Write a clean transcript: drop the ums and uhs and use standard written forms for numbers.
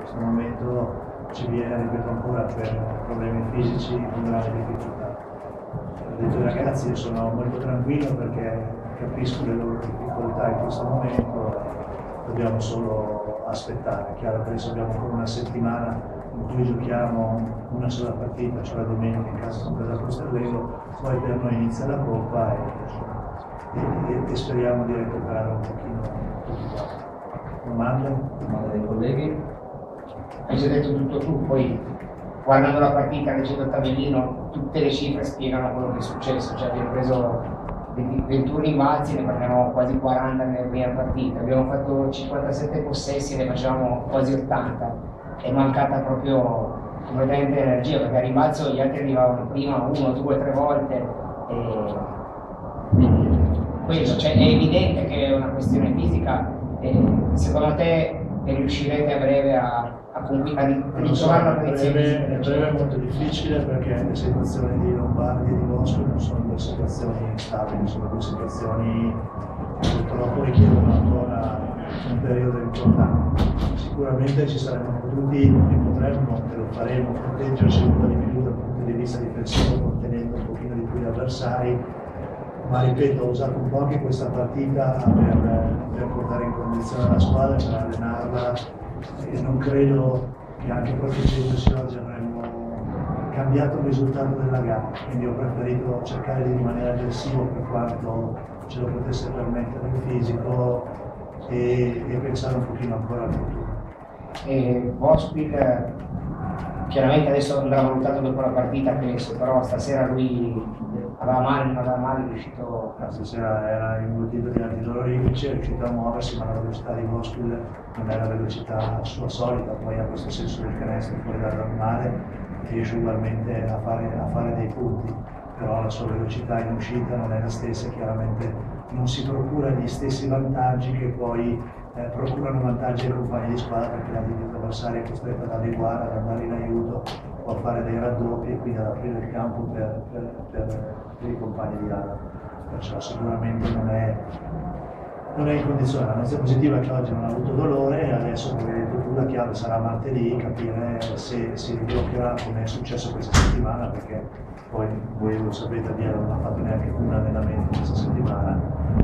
questo momento ci viene, ripeto ancora, per problemi fisici con grande difficoltà. Ho detto ai ragazzi, io sono molto tranquillo perché capisco le loro difficoltà in questo momento, dobbiamo solo aspettare. È chiaro che adesso abbiamo ancora una settimana in cui giochiamo una sola partita, cioè la domenica in casa con Casa Costerlego, poi per noi inizia la Coppa e speriamo di recuperare un pochino tutti quanti. Domande dei colleghi? Hai già detto tutto tu, poi guardando la partita, leggendo il tabellino, tutte le cifre spiegano quello che è successo, cioè abbiamo preso 21 rimbalzi, ne prendiamo quasi 40 nella prima partita, abbiamo fatto 57 possessi, ne facevamo quasi 80, è mancata proprio completamente energia, perché a rimbalzo gli altri arrivavano prima 1, 2, 3 volte, e quello, cioè, è evidente che è una questione fisica, e secondo te riuscirete a breve a ritrovare una posizione? A breve è molto difficile perché le situazioni di Lombardi e di Bosco non sono due situazioni stabili, sono due situazioni che purtroppo richiedono ancora un periodo importante. Sicuramente ci saremmo potuti e potremmo, e lo faremo, proteggerci un po' di più dal punto di vista difensivo, contenendo un pochino di più gli avversari, ma ripeto, ho usato un po' anche questa partita per portare in condizione la squadra, per allenarla, e non credo che anche proteggendosi oggi avremmo cambiato il risultato della gara, quindi ho preferito cercare di rimanere aggressivo per quanto ce lo potesse permettere il fisico e pensare un pochino ancora al futuro. Vospil chiaramente adesso andrà valutato dopo la partita, penso, però stasera lui aveva male, è riuscito. Stasera era imbottito di antidolorifici, è riuscito a muoversi, ma la velocità di Vospil non è la velocità sua solita, poi ha questo senso del canestro fuori dal normale, riesce ugualmente a fare dei punti, però la sua velocità in uscita non è la stessa, chiaramente non si procura gli stessi vantaggi che poi procurano vantaggi ai compagni di squadra, perché la difesa avversaria è costretta ad adeguare, ad andare in aiuto o a fare dei raddoppi e quindi ad aprire il campo per i compagni di gara. Perciò sicuramente non è in condizione. La notizia positiva è che oggi non ha avuto dolore e adesso, come hai detto tu, la chiave sarà martedì capire se si ribloccherà come è successo questa settimana, perché poi voi lo sapete, Biella non ha fatto neanche un allenamento questa settimana